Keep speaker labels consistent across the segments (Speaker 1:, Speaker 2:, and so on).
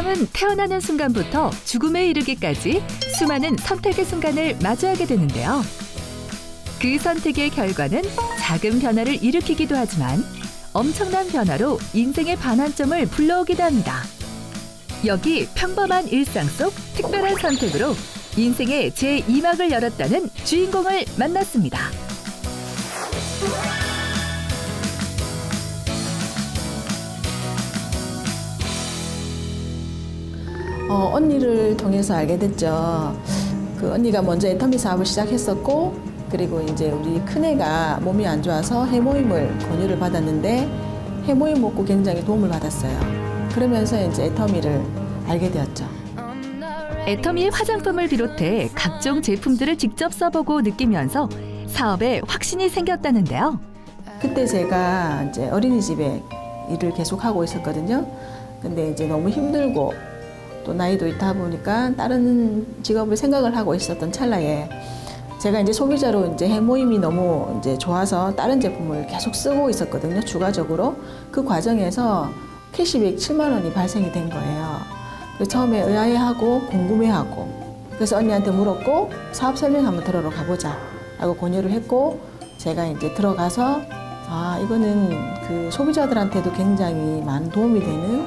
Speaker 1: 사람은 태어나는 순간부터 죽음에 이르기까지 수많은 선택의 순간을 마주하게 되는데요. 그 선택의 결과는 작은 변화를 일으키기도 하지만 엄청난 변화로 인생의 반환점을 불러오기도 합니다. 여기 평범한 일상 속 특별한 선택으로 인생의 제2막을 열었다는 주인공을 만났습니다.
Speaker 2: 언니를 통해서 알게 됐죠. 그 언니가 먼저 애터미 사업을 시작했었고, 그리고 이제 우리 큰애가 몸이 안 좋아서 해모임을 권유를 받았는데 해모임 먹고 굉장히 도움을 받았어요. 그러면서 이제 애터미를 알게 되었죠.
Speaker 1: 애터미의 화장품을 비롯해 각종 제품들을 직접 써보고 느끼면서 사업에 확신이 생겼다는데요.
Speaker 2: 그때 제가 이제 어린이집에 일을 계속 하고 있었거든요. 근데 이제 너무 힘들고 또 나이도 있다 보니까 다른 직업을 생각을 하고 있었던 찰나에 제가 이제 소비자로 이제 해모임이 너무 이제 좋아서 다른 제품을 계속 쓰고 있었거든요. 추가적으로 그 과정에서 캐시백 7만 원이 발생이 된 거예요. 그래서 처음에 의아해하고 궁금해하고 그래서 언니한테 물었고 사업 설명 한번 들으러 가보자 라고 권유를 했고 제가 이제 들어가서 아 이거는 그 소비자들한테도 굉장히 많은 도움이 되는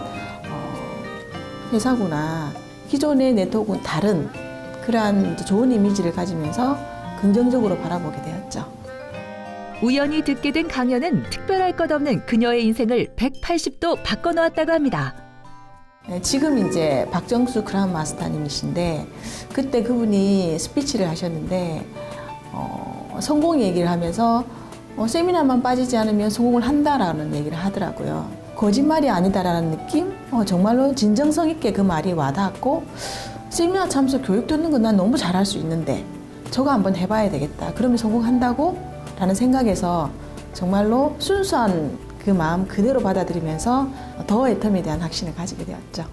Speaker 2: 회사구나. 기존의 네트워크는 다른 그러한 좋은 이미지를 가지면서 긍정적으로 바라보게 되었죠.
Speaker 1: 우연히 듣게 된 강연은 특별할 것 없는 그녀의 인생을 180도 바꿔놓았다고 합니다.
Speaker 2: 네, 지금 이제 박정수 그라운 마스터님이신데 그때 그분이 스피치를 하셨는데 성공 얘기를 하면서 세미나만 빠지지 않으면 성공을 한다라는 얘기를 하더라고요. 거짓말이 아니다라는 느낌? 정말로 진정성 있게 그 말이 와닿았고 세미나 참석 교육 듣는 건 난 너무 잘할 수 있는데 저거 한번 해봐야 되겠다. 그러면 성공한다고? 라는 생각에서 정말로 순수한 그 마음 그대로 받아들이면서 더 애터미에 대한 확신을 가지게 되었죠.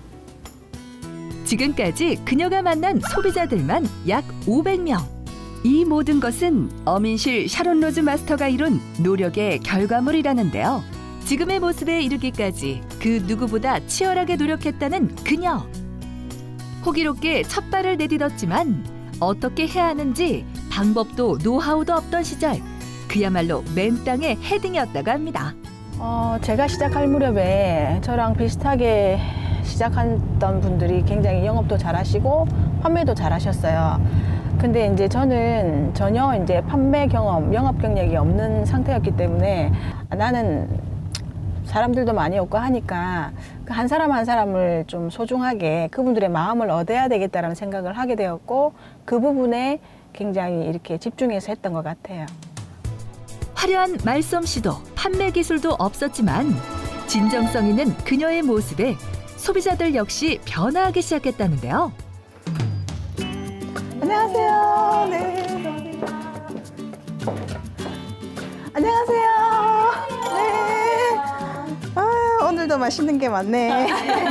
Speaker 1: 지금까지 그녀가 만난 소비자들만 약 500명. 이 모든 것은 어민실 샤론 로즈 마스터가 이룬 노력의 결과물이라는데요. 지금의 모습에 이르기까지 그 누구보다 치열하게 노력했다는 그녀. 호기롭게 첫 발을 내딛었지만 어떻게 해야 하는지 방법도 노하우도 없던 시절 그야말로 맨 땅의 헤딩이었다고 합니다.
Speaker 2: 제가 시작할 무렵에 저랑 비슷하게 시작했던 분들이 굉장히 영업도 잘하시고 판매도 잘하셨어요. 근데 이제 저는 전혀 이제 판매 경험, 영업 경력이 없는 상태였기 때문에 나는 사람들도 많이 없고 하니까 한 사람 한 사람을 좀 소중하게 그분들의 마음을 얻어야 되겠다라는 생각을 하게 되었고 그 부분에 굉장히 이렇게 집중해서 했던 것 같아요.
Speaker 1: 화려한 말솜씨도 판매 기술도 없었지만 진정성 있는 그녀의 모습에 소비자들 역시 변화하기 시작했다는데요.
Speaker 2: 안녕하세요. 네. 안녕하세요. 네. 오늘도 맛있는 게 많네.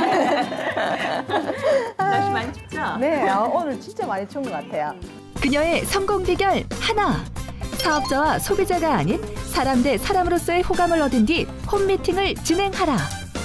Speaker 3: 날씨 많이 춥죠?
Speaker 2: 네, 오늘 진짜 많이 추운 것 같아요.
Speaker 1: 그녀의 성공 비결 하나. 사업자와 소비자가 아닌 사람 대 사람으로서의 호감을 얻은 뒤 홈미팅을 진행하라.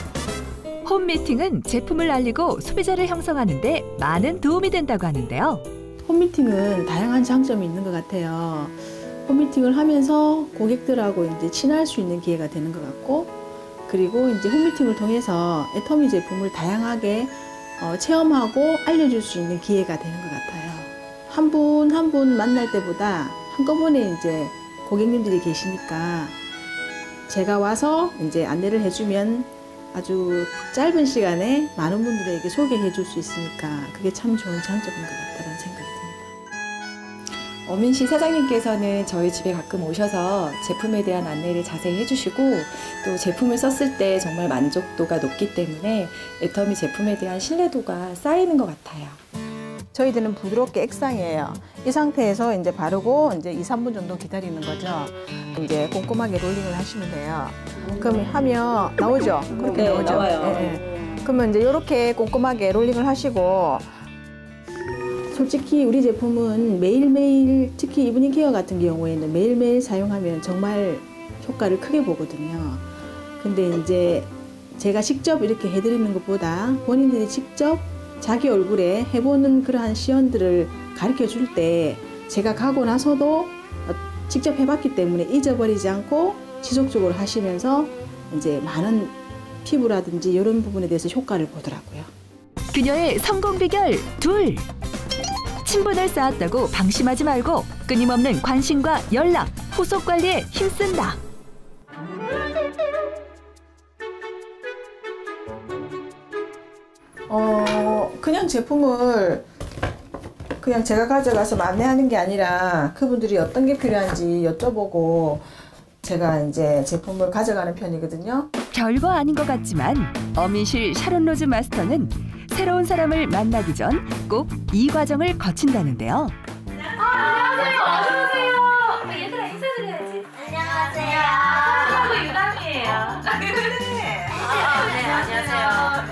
Speaker 1: 홈미팅은 제품을 알리고 소비자를 형성하는 데 많은 도움이 된다고 하는데요.
Speaker 2: 홈미팅은 다양한 장점이 있는 것 같아요. 홈미팅을 하면서 고객들하고 이제 친할 수 있는 기회가 되는 것 같고, 그리고 이제 홈미팅을 통해서 애터미 제품을 다양하게 체험하고 알려줄 수 있는 기회가 되는 것 같아요. 한 분 한 분 만날 때보다 한꺼번에 이제 고객님들이 계시니까 제가 와서 이제 안내를 해주면 아주 짧은 시간에 많은 분들에게 소개해 줄 수 있으니까 그게 참 좋은 장점인 것 같다는 생각이 듭니다.
Speaker 4: 어민시 사장님께서는 저희 집에 가끔 오셔서 제품에 대한 안내를 자세히 해주시고 또 제품을 썼을 때 정말 만족도가 높기 때문에 애터미 제품에 대한 신뢰도가 쌓이는 것 같아요.
Speaker 2: 저희들은 부드럽게 액상이에요. 이 상태에서 이제 바르고 이제 2, 3분 정도 기다리는 거죠. 이제 꼼꼼하게 롤링을 하시면 돼요. 그럼 하면 나오죠? 그렇게
Speaker 4: 네,
Speaker 2: 나오죠?
Speaker 4: 나와요.
Speaker 2: 네. 그러면 이제 이렇게 꼼꼼하게 롤링을 하시고, 솔직히 우리 제품은 매일매일, 특히 이브닝 케어 같은 경우에는 매일매일 사용하면 정말 효과를 크게 보거든요. 근데 이제 제가 직접 이렇게 해드리는 것보다 본인들이 직접 자기 얼굴에 해보는 그러한 시연들을 가르쳐 줄 때 제가 가고 나서도 직접 해봤기 때문에 잊어버리지 않고 지속적으로 하시면서 이제 많은 피부라든지 이런 부분에 대해서 효과를 보더라고요.
Speaker 1: 그녀의 성공 비결 둘. 친분을 쌓았다고 방심하지 말고 끊임없는 관심과 연락, 후속 관리에 힘쓴다.
Speaker 2: 그냥 제품을 그냥 제가 가져가서 안내하는 게 아니라 그분들이 어떤 게 필요한지 여쭤보고 제가 이제 제품을 가져가는 편이거든요.
Speaker 1: 별거 아닌 것 같지만 어민실 샤론 로즈 마스터는 새로운 사람을 만나기 전 꼭 이 과정을 거친다는데요.
Speaker 3: 안녕하세요. 어서오세요. 얘들아 인사드려야지. 안녕하세요. 저도 유담이에요. 네, 안녕하세요.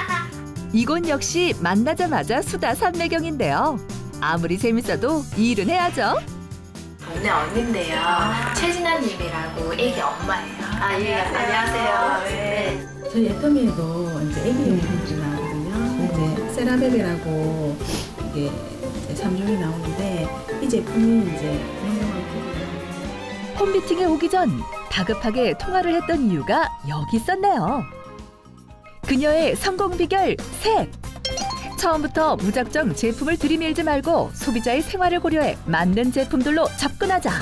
Speaker 1: 이곳 역시 만나자마자 수다 산매경인데요. 아무리 재밌어도 일은 해야죠.
Speaker 3: 동네 언니인데요. 최진아님이라고 애기 엄마예요. 예, 안녕하세요. 네.
Speaker 2: 저희 애터미에도 이제 애기 용품들이 나오거든요. 이제 세라베베라고 이게 3종이 나오는데 이 제품이 이제 유명한 부분이에요.
Speaker 1: 홈미팅에 오기 전 다급하게 통화를 했던 이유가 여기 있었네요. 그녀의 성공 비결 셋. 처음부터 무작정 제품을 들이밀지 말고 소비자의 생활을 고려해 맞는 제품들로 접근하자.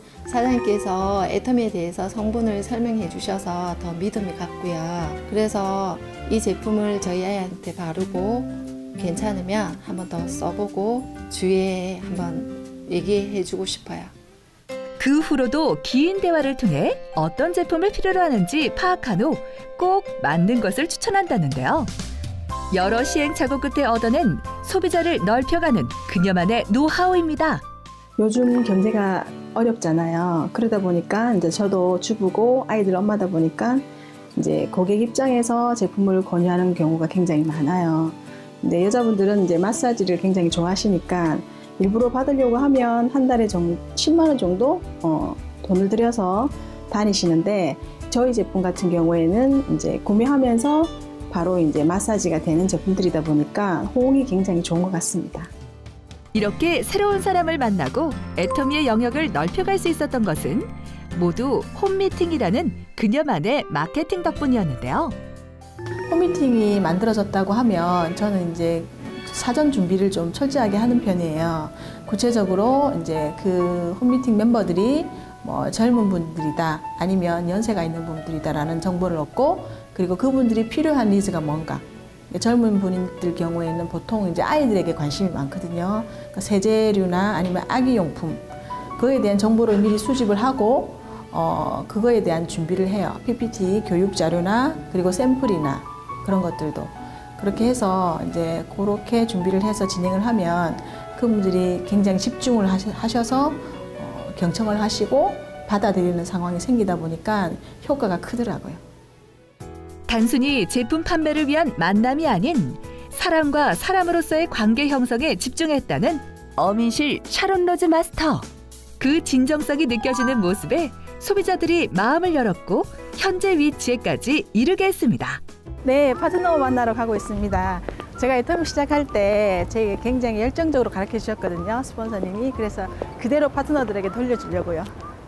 Speaker 5: 사장님께서 애터미에 대해서 성분을 설명해 주셔서 더 믿음이 갔고요. 그래서 이 제품을 저희 아이한테 바르고 괜찮으면 한번 더 써보고 주위에 한번 얘기해 주고 싶어요.
Speaker 1: 그 후로도 긴 대화를 통해 어떤 제품을 필요로 하는지 파악한 후 꼭 맞는 것을 추천한다는데요. 여러 시행착오 끝에 얻어낸 소비자를 넓혀가는 그녀만의 노하우입니다.
Speaker 2: 요즘 경제가 어렵잖아요. 그러다 보니까 이제 저도 주부고 아이들 엄마다 보니까 이제 고객 입장에서 제품을 권유하는 경우가 굉장히 많아요. 근데 여자분들은 이제 마사지를 굉장히 좋아하시니까 일부러 받으려고 하면 한 달에 10만 원 정도 돈을 들여서 다니시는데 저희 제품 같은 경우에는 이제 구매하면서 바로 이제 마사지가 되는 제품들이다 보니까 호응이 굉장히 좋은 것 같습니다.
Speaker 1: 이렇게 새로운 사람을 만나고 애터미의 영역을 넓혀갈 수 있었던 것은 모두 홈미팅이라는 그녀만의 마케팅 덕분이었는데요.
Speaker 2: 홈미팅이 만들어졌다고 하면 저는 이제 사전 준비를 좀 철저하게 하는 편이에요. 구체적으로 이제 그 홈미팅 멤버들이 뭐 젊은 분들이다 아니면 연세가 있는 분들이다라는 정보를 얻고 그리고 그분들이 필요한 니즈가 뭔가 젊은 분들 경우에는 보통 이제 아이들에게 관심이 많거든요. 그러니까 세제류나 아니면 아기용품 그거에 대한 정보를 미리 수집을 하고 그거에 대한 준비를 해요. PPT 교육 자료나 그리고 샘플이나 그런 것들도 그렇게 해서 이제 그렇게 준비를 해서 진행을 하면 그분들이 굉장히 집중을 하셔서 경청을 하시고 받아들이는 상황이 생기다 보니까 효과가 크더라고요.
Speaker 1: 단순히 제품 판매를 위한 만남이 아닌 사람과 사람으로서의 관계 형성에 집중했다는 어민실 샤론 로즈 마스터. 그 진정성이 느껴지는 모습에 소비자들이 마음을 열었고 현재 위치에까지 이르게 했습니다.
Speaker 2: 네, 파트너 만나러 가고 있습니다. 제가 애터미 시작할 때 제게 굉장히 열정적으로 가르쳐 주셨거든요, 스폰서님이. 그래서 그대로 파트너들에게 돌려주려고요.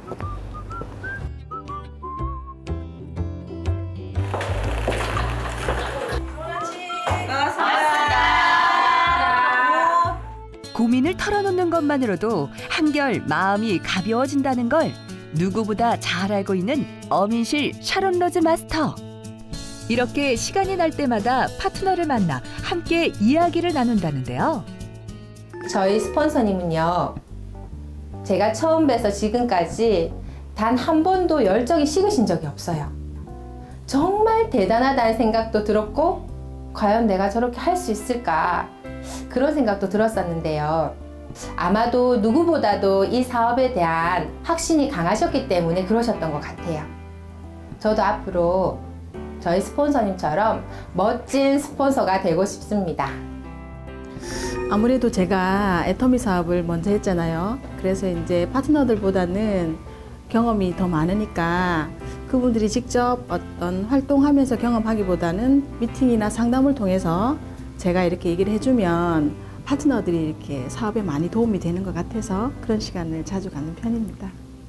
Speaker 1: 고민을 털어놓는 것만으로도 한결 마음이 가벼워진다는 걸 누구보다 잘 알고 있는 어민실 샤론 로즈 마스터. 이렇게 시간이 날 때마다 파트너를 만나 함께 이야기를 나눈다는데요.
Speaker 5: 저희 스폰서님은요, 제가 처음 뵈서 지금까지 단 한 번도 열정이 식으신 적이 없어요. 정말 대단하다는 생각도 들었고 과연 내가 저렇게 할 수 있을까 그런 생각도 들었었는데요. 아마도 누구보다도 이 사업에 대한 확신이 강하셨기 때문에 그러셨던 것 같아요. 저도 앞으로 저희 스폰서님처럼 멋진 스폰서가 되고 싶습니다.
Speaker 2: 아무래도 제가 애터미 사업을 먼저 했잖아요. 그래서 이제 파트너들보다는 경험이 더 많으니까 그분들이 직접 어떤 활동하면서 경험하기보다는 미팅이나 상담을 통해서 제가 이렇게 얘기를 해주면 파트너들이 이렇게 사업에 많이 도움이 되는 것 같아서 그런 시간을 자주 갖는 편입니다.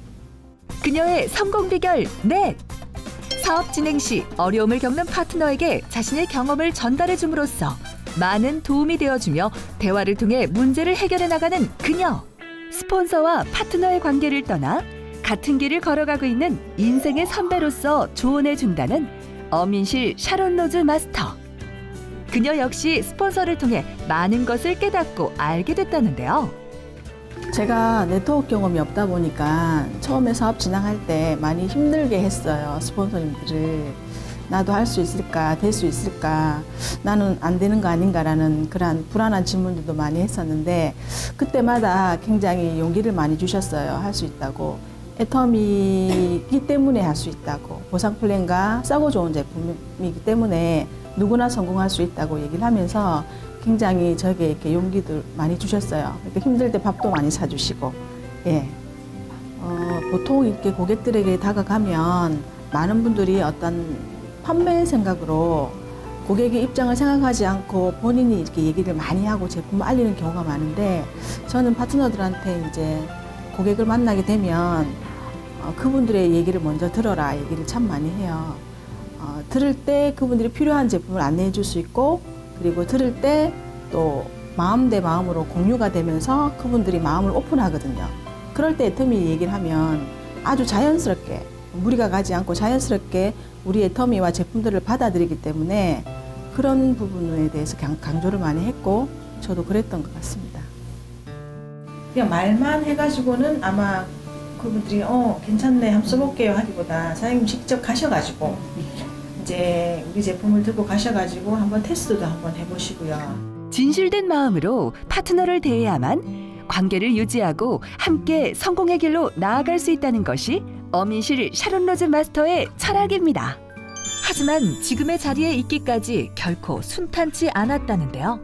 Speaker 1: 그녀의 성공 비결 넷! 사업 진행 시 어려움을 겪는 파트너에게 자신의 경험을 전달해 줌으로써 많은 도움이 되어주며 대화를 통해 문제를 해결해 나가는 그녀. 스폰서와 파트너의 관계를 떠나 같은 길을 걸어가고 있는 인생의 선배로서 조언해 준다는 어민실 샤론 로즈 마스터. 그녀 역시 스폰서를 통해 많은 것을 깨닫고 알게 됐다는데요.
Speaker 2: 제가 네트워크 경험이 없다 보니까 처음에 사업 진행할 때 많이 힘들게 했어요. 스폰서님들을. 나도 할 수 있을까, 될 수 있을까, 나는 안 되는 거 아닌가라는 그런 불안한 질문들도 많이 했었는데 그때마다 굉장히 용기를 많이 주셨어요. 할 수 있다고. 애터미이기 때문에 할 수 있다고. 보상 플랜과 싸고 좋은 제품이기 때문에 누구나 성공할 수 있다고 얘기를 하면서 굉장히 저에게 이렇게 용기도 많이 주셨어요. 이렇게 힘들 때 밥도 많이 사주시고, 예. 보통 이렇게 고객들에게 다가가면 많은 분들이 어떤 판매 생각으로 고객의 입장을 생각하지 않고 본인이 이렇게 얘기를 많이 하고 제품을 알리는 경우가 많은데 저는 파트너들한테 이제 고객을 만나게 되면 그분들의 얘기를 먼저 들어라 얘기를 참 많이 해요. 들을 때 그분들이 필요한 제품을 안내해 줄 수 있고 그리고 들을 때 또 마음 대 마음으로 공유가 되면서 그분들이 마음을 오픈하거든요. 그럴 때 애터미 얘기를 하면 아주 자연스럽게 무리가 가지 않고 자연스럽게 우리 애터미와 제품들을 받아들이기 때문에 그런 부분에 대해서 강조를 많이 했고 저도 그랬던 것 같습니다. 그냥 말만 해가지고는 아마 그분들이 괜찮네 한번 써볼게요 하기보다 사장님 직접 가셔가지고 이제 우리 제품을 들고 가셔가지고 한번 테스트도 한번 해보시고요.
Speaker 1: 진실된 마음으로 파트너를 대해야만 관계를 유지하고 함께 성공의 길로 나아갈 수 있다는 것이 어민실 샤론 로즈 마스터의 철학입니다. 하지만 지금의 자리에 있기까지 결코 순탄치 않았다는데요.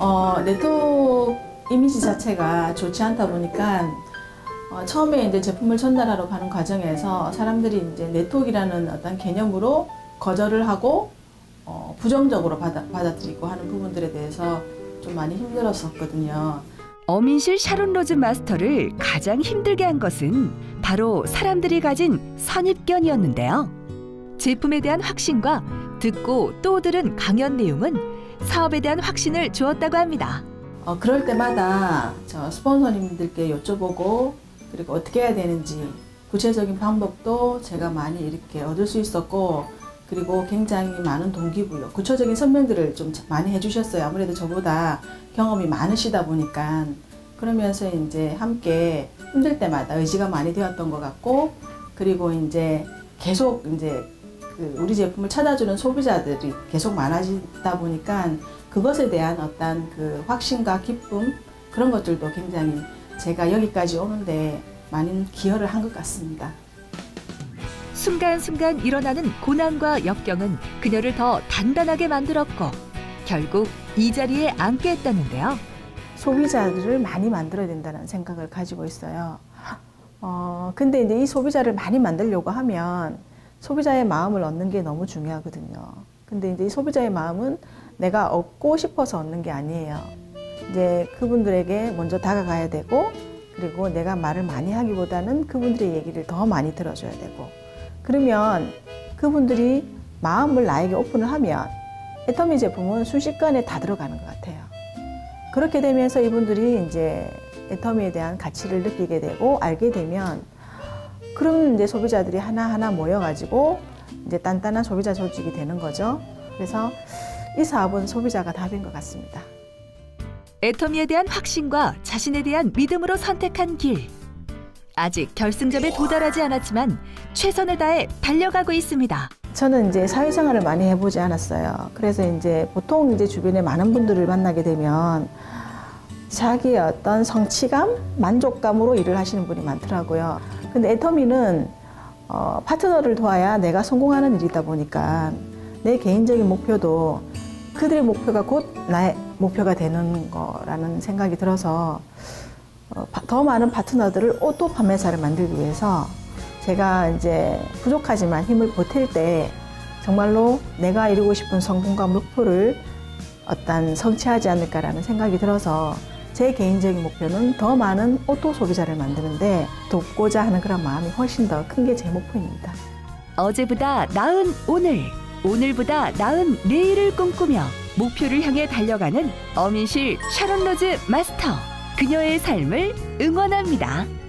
Speaker 2: 네트워크 이미지 자체가 좋지 않다 보니까 처음에 이제 제품을 전달하러 가는 과정에서 사람들이 이제 네트워크라는 어떤 개념으로 거절을 하고 부정적으로 받아들이고 하는 부분들에 대해서 좀 많이 힘들었었거든요.
Speaker 1: 어민실 샤론 로즈 마스터를 가장 힘들게 한 것은 바로 사람들이 가진 선입견이었는데요. 제품에 대한 확신과 듣고 또 들은 강연 내용은 사업에 대한 확신을 주었다고 합니다.
Speaker 2: 그럴 때마다 저 스폰서님들께 여쭤보고 그리고 어떻게 해야 되는지 구체적인 방법도 제가 많이 이렇게 얻을 수 있었고 그리고 굉장히 많은 동기부여, 구체적인 설명들을 좀 많이 해주셨어요. 아무래도 저보다 경험이 많으시다 보니까 그러면서 이제 함께 힘들 때마다 의지가 많이 되었던 것 같고 그리고 이제 계속 이제 우리 제품을 찾아주는 소비자들이 계속 많아지다 보니까 그것에 대한 어떤 그 확신과 기쁨 그런 것들도 굉장히 제가 여기까지 오는데 많은 기여를 한 것 같습니다.
Speaker 1: 순간순간 일어나는 고난과 역경은 그녀를 더 단단하게 만들었고 결국 이 자리에 앉게 했다는데요.
Speaker 2: 소비자들을 많이 만들어야 된다는 생각을 가지고 있어요. 근데 이제 이 소비자를 많이 만들려고 하면 소비자의 마음을 얻는 게 너무 중요하거든요. 근데 이제 이 소비자의 마음은 내가 얻고 싶어서 얻는 게 아니에요. 이제 그분들에게 먼저 다가가야 되고 그리고 내가 말을 많이 하기보다는 그분들의 얘기를 더 많이 들어줘야 되고 그러면 그분들이 마음을 나에게 오픈을 하면 애터미 제품은 순식간에 다 들어가는 것 같아요. 그렇게 되면서 이분들이 이제 애터미에 대한 가치를 느끼게 되고 알게 되면 그럼 이제 소비자들이 하나하나 모여가지고 이제 단단한 소비자 조직이 되는 거죠. 그래서 이 사업은 소비자가 답인 것 같습니다.
Speaker 1: 애터미에 대한 확신과 자신에 대한 믿음으로 선택한 길. 아직 결승점에 도달하지 않았지만 최선을 다해 달려가고 있습니다.
Speaker 2: 저는 이제 사회생활을 많이 해보지 않았어요. 그래서 이제 보통 이제 주변에 많은 분들을 만나게 되면 자기의 어떤 성취감, 만족감으로 일을 하시는 분이 많더라고요. 근데 애터미는 파트너를 도와야 내가 성공하는 일이다 보니까 내 개인적인 목표도 그들의 목표가 곧 나의 목표가 되는 거라는 생각이 들어서 더 많은 파트너들을 오토 판매사를 만들기 위해서 제가 이제 부족하지만 힘을 보탤 때 정말로 내가 이루고 싶은 성공과 목표를 어떤 성취하지 않을까라는 생각이 들어서 제 개인적인 목표는 더 많은 오토 소비자를 만드는데 돕고자 하는 그런 마음이 훨씬 더 큰 게 제 목표입니다.
Speaker 1: 어제보다 나은 오늘, 오늘보다 나은 내일을 꿈꾸며 목표를 향해 달려가는 어민실 샤론 로즈 마스터. 그녀의 삶을 응원합니다.